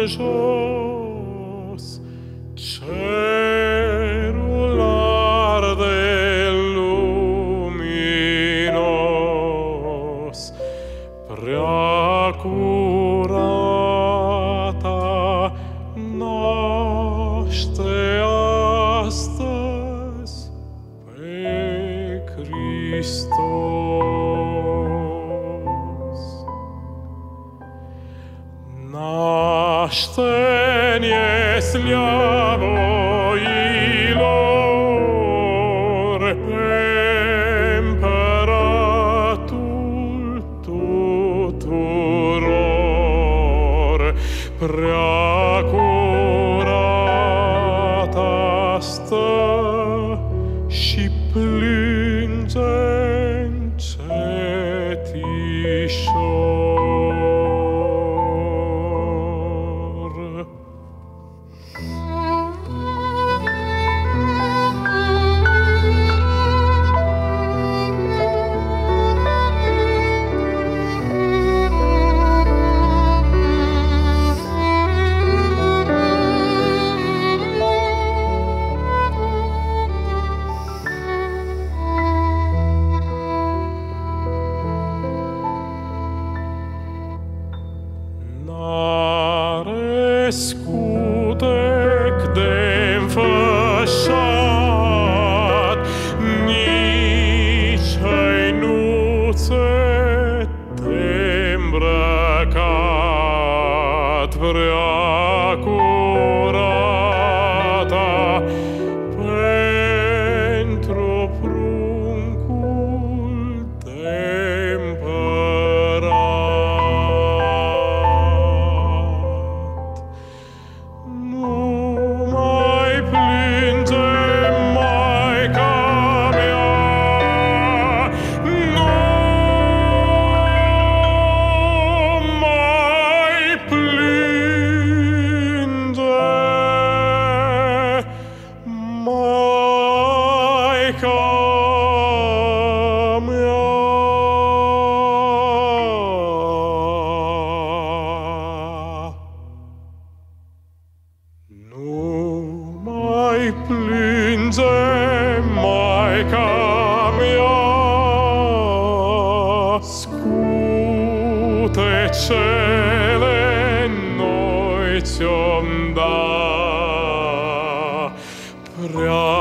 jos, cerul arde luminos, prea curata naște astăzi pe Hristos. Naște-ne sleavoilor, Împăratul tuturor, prea curata stă și plânge încetișor. N-are scutec de-nfășat, nici hăinuțe de-mbrăcat, prea curata pentru pruncul de-împărat. Nu mai plânge, Maica mea, nu mai plânge, Maica mea. Nu mai plânge, Maica mea, scutecele noi ți-om da, prea